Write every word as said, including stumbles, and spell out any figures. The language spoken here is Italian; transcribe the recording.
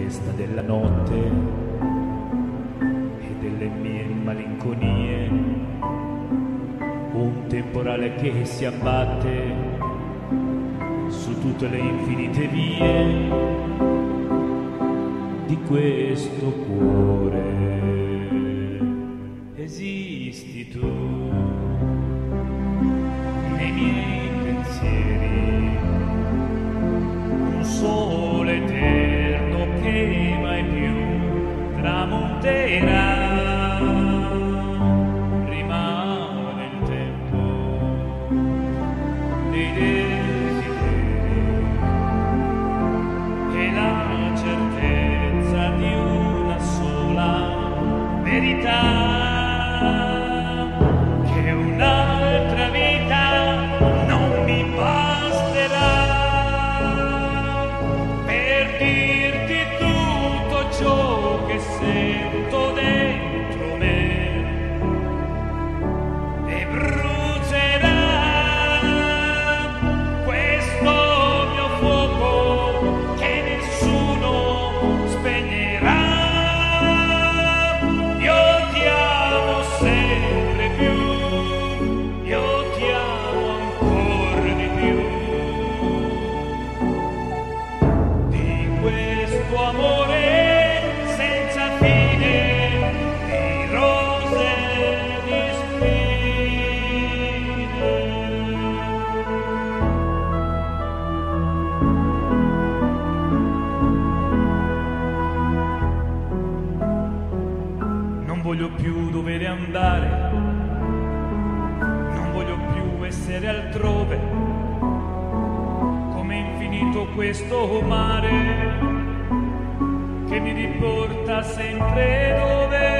tempesta della notte e delle mie malinconie, un temporale che si abbatte su tutte le infinite vie di questo cuore. Esisti tu nei miei pensieri, un sole eterno che mai più tramonterà. Rimane il tempo dei desideri e la certezza di una sola verità. Sento dentro me e brucerà questo mio fuoco che nessuno spegnerà. Io ti amo sempre più, io ti amo ancora di più. Di questo amore non voglio più dovere andare, non voglio più essere altrove, come infinito questo mare che mi riporta sempre dove